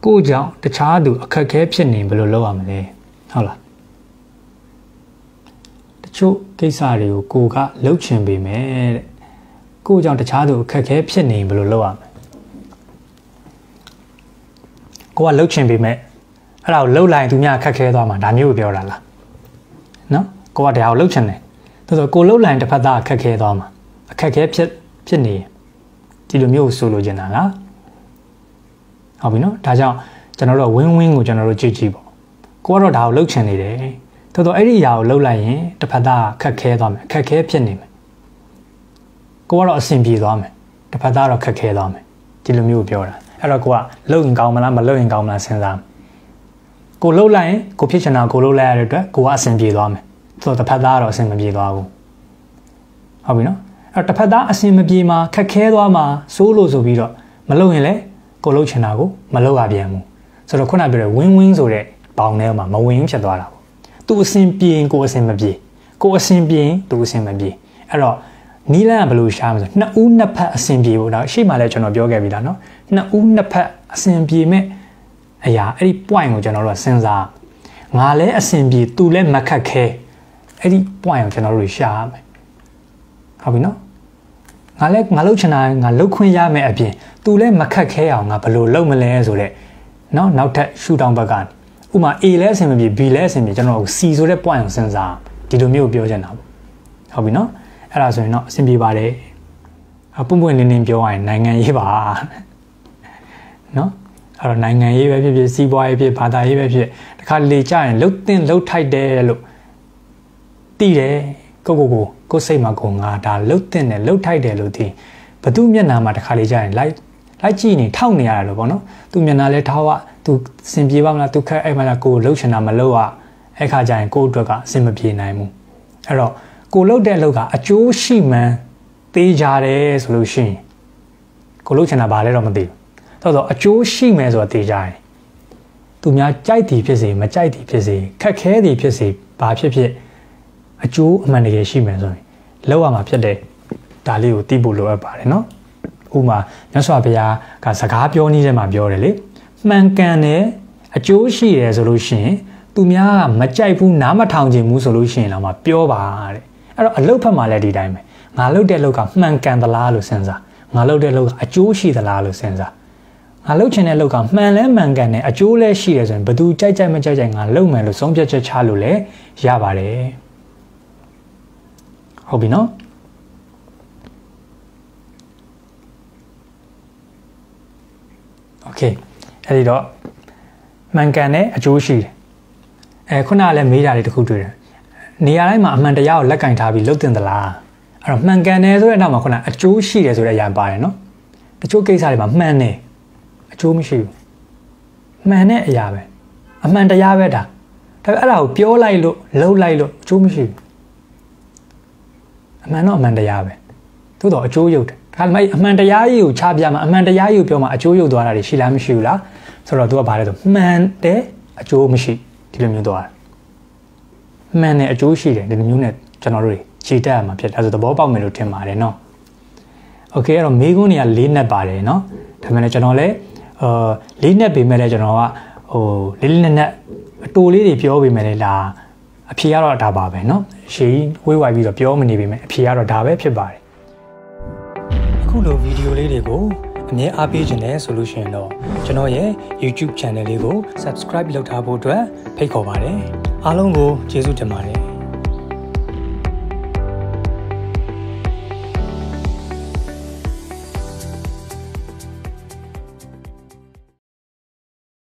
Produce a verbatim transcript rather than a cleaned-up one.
ကိုကြောင့်တခြားသူအခက်အခဲဖြစ်နေဘယ်လိုလုပ်ရမလဲဟုတ်လားတချို့ကိစ္စတွေကိုကိုကလှုပ်ချင်ပေမဲ့တဲ့ကိုကြောင့်တခြားသူအခက်အခဲဖြစ်နေဘယ်လိုလုပ်ရမလဲကိုကလှုပ်ချင်ပေမဲ့အဲ့ဒါကိုလှုပ်လိုက်သူများအခက်အခဲသွားမှာဒါမျိုးကိုပြောတာလားနော်ကိုကတရားကိုလှုပ်ချင်တယ်ဆိုတော့ကိုလှုပ်လိုက်တစ်ဖက်သားအခက်အခဲသွားမှာအခက်အခဲဖြစ်ဖြစ်နေဒီလိုမျိုးဆိုလိုချင်တာလားဟုတ်ပြီနော်ဒါကြောင့်ကျွန်တော်တို့ဝင်းဝင်းကိုကျွန်တော်တို့ကြည့်ကြည့်ပေါ့ကိုကတော့ဒါကိုလှုပ်ချင်နေတယ်တော်တော်အဲ့ဒီအရာကိုလှုပ်လိုက်ရင်တစ်ဖက်သားခက်ခဲသွားမယ်ခက်ခဲဖြစ်နေမယ်ကိုကတော့အဆင်ပြေသွားမယ်တစ်ဖက်သားတော့ခက်ခဲသွားမယ်ဒီလိုမျိုးပြောတာအဲ့တော့ကိုကလှုပ်ရင်ကောင်းမလားမလှုပ်ရင်ကောင်းမလားစဉ်းစားကိုလှုပ်လိုက်ရင်ကိုဖြစ်ချင်တာကိုလှုပ်လိုက်ရတဲ့အတွက်ကိုကအဆင်ပြေသွားမယ်ဆိုတော့တစ်ဖက်သားကတော့အဆင်မပြေသွားဘူးဟုတ်ပြီနော်အဲ့တော့တစ်ဖက်သားအဆင်မပြေမှာခက်ခဲသွားမှာစိုးလို့ဆိုပြီးတော့မလှုပ်ရင်လည်းကိုလှုပ်ချင်တာကိုမလှုပ်ရပြန်ဘူးဆိုတော့ခုနပြောတဲ့ဝင်းဝင်းဆိုတဲ့ဘောင်ထဲမှာမဝင်းဖြစ်သွားတာပေါ့သူအဆင်ပြေရင်ကိုအဆင်မပြေကိုအဆင်ပြေရင်သူအဆင်မပြေအဲ့တော့နီးလန်းကဘယ်လိုရှားမလဲဆိုနှစ်ဦးနှစ်ဖက်အဆင်ပြေဖို့ဒါအရှိမှလည်းကျွန်တော်ပြောခဲ့ပြီလားနော်နှစ်ဦးနှစ်ဖက်အဆင်ပြေမဲ့အရာအဲ့ဒီ point ကိုကျွန်တော်တို့စဉ်းစားငါလည်းအဆင်ပြေသူလည်းမခက်ခဲအဲ့ဒီ point ကိုကျွန်တော်တို့ရှားရမယ်ဟုတ်ပြီနော်ငါလည်းငါလှုပ်ချင်တာငါလှုပ်ခွင့်ရမယ်အပြင်သူလည်းမခက်ခဲအောင်ငါဘယ်လိုလုပ်မလဲဆိုတဲ့နော်နောက်ထပ်ရှူတောင်းဘက်ကနေဥမာ A လည်းအဆင်မပြေ B လည်းအဆင်ပြေကျွန်တော် C ဆိုတဲ့ point ကိုစဉ်းစားဒီလိုမျိုးပြောချင်တာပေါ့ဟုတ်ပြီနော်အဲ့ဒါဆိုရင်တော့အဆင်ပြေပါတယ်အပွင့်ပွင့်လင်းလင်းပြောရရင်နိုင်ငံရေးပါနော်အဲ့တော့နိုင်ငံရေးပဲဖြစ်ဖြစ်စီးပွားရေးဖြစ်ဘာသာရေးပဲဖြစ်တခါလေကြရင်လှုပ်တင်လှုပ်ထိုက်တယ်လို့သိတယ်ကိုကိုကိုကိုစိတ်မှာကိုငါဒါလှုပ်တင်တယ်လှုပ်ထိုက်တယ်လို့သိဘသူမျက်နှာမှာတခါလေကြရင်လိုက်လိုက်ကြည့်နေထောက်နေရတယ်လို့ပေါ့နော်သူမျက်နှာလဲထောက်ရသူစင်ပြေပါမလားသူခက်အဲ့မှာကိုလှုပ်ချင်တာမလှုပ်ရအဲ့ခါကျရင်ကိုအတွက်ကအဆင်မပြေနိုင်ဘူးအဲ့တော့ကိုလှုပ်တဲ့အလုပ်ကအကျိုးရှိမှန်းသိကြတယ်ဆိုလို့ရှိရင်ကိုလှုပ်ချင်တာဘာလဲတော့မသိဘူးတော်တော်အကျိုးရှိမယ်ဆိုတာသိကြတယ်သူများကြိုက်သည်ဖြစ်စေမကြိုက်သည်ဖြစ်စေခက်ခဲသည်ဖြစ်စေဘာဖြစ်ဖြစ်အကျိုးအမှန်တကယ်ရှိမယ်ဆိုရင်လောက်ရမှာဖြစ်တယ်ဒါလေးကိုသိဖို့လိုအပ်ပါတယ်နော်ဥပမာမြတ်စွာဘုရားကစကားပြောနည်းထဲမှာပြောတယ်လေမှန်ကန်တယ်အကျိုးရှိတယ်ဆိုလို့ရှိရင်သူများကမကြိုက်ဘူးနားမထောင်ချင်ဘူးဆိုလို့ရှိရင်တော့မှပြောပါတဲ့အဲ့တော့အလုပ်ဖက်မှာလည်းဒီတိုင်းပဲငါလုပ်တဲ့လုပ်ကမှန်ကန်သလားလို့စဉ်းစားငါလုပ်တဲ့လုပ်ကအကျိုးရှိသလားလို့စဉ်းစားငါလုပ်ချင်တဲ့လုပ်ကမှန်လဲမှန်ကန်တယ်အကျိုးလည်းရှိတယ်ဆိုရင်ဘယ်သူကြိုက်ကြိုက်မကြိုက်ကြိုက်ငါလုပ်မယ်လို့ဆုံးဖြတ်ချက်ချလို့လည်းရပါတယ်ဟုတ်ပြီနော်โอเคအဲ့ဒီတော့မှန်ကန်တဲ့အကျိုးရှိတယ်အဲခုနကလည်းမေးတာလေးတစ်ခုတွေ့တယ်နေရာတိုင်းမှာအမှန်တရားကိုလက်ကင်ထားပြီးလုပ်တင်သလားအဲ့တော့မှန်ကန်တယ်ဆိုတဲ့နောက်မှာခုနအကျိုးရှိတယ်ဆိုတဲ့အရာပါတယ်နော်တချို့ကိစ္စတွေမှာမှန်တယ်အကျိုးမရှိဘူးမှန်တဲ့အရာပဲအမှန်တရားပဲဒါဒါပေမဲ့အဲ့ဒါကိုပြောလိုက်လို့လုပ်လိုက်လို့အကျိုးမရှိဘူးအမှန်တော့အမှန်တရားပဲသို့တော့အကျိုးရုပ်တယ်ဒါမှမဟုတ်အမှန်တရားကြီးကိုချပြမှာအမှန်တရားကြီးကိုပြောမှာအကျိုးရုပ်သွားတာတွေရှိလားမရှိဘူးလားဆိုတော့ तू ကဘာလဲဆိုမှန်တယ်အကျိုးမရှိဒီလိုမျိုးသွားတယ်မှန်တယ်အကျိုးရှိတယ်ဒီလိုမျိုးနဲ့ကျွန်တော်တို့ခြေတက်ရမှာဖြစ်တယ်အဲဆိုသဘောပေါက်မယ်လို့ထင်ပါတယ်နော်โอเคအဲ့တော့မေးခွန်းတွေကလေးနက်ပါတယ်နော်ဒါပေမဲ့ကျွန်တော်လည်းအာလေးနက်ပေမဲ့လည်းကျွန်တော်ကဟိုလေးလေးနက်နက်အတူလေးတွေပြောပေမဲ့လည်းဒါအဖြေကတော့ဒါပါပဲနော်ရှေးဝေးဝိုက်ပြီးတော့ပြောမနေပေမဲ့အဖြေကတော့ဒါပဲဖြစ်ပါတယ်အခုလိုဗီဒီယိုလေးတွေကိုအမြဲအားပေးခြင်းနဲ့ဆိုလို့ရှိရင်တော့ကျွန်တော်ရဲ့ YouTube channel လေးကို Subscribe လုပ်ထားဖို့အတွက်ဖိတ်ခေါ်ပါတယ်အားလုံးကိုကျေးဇူးတင်ပါတယ်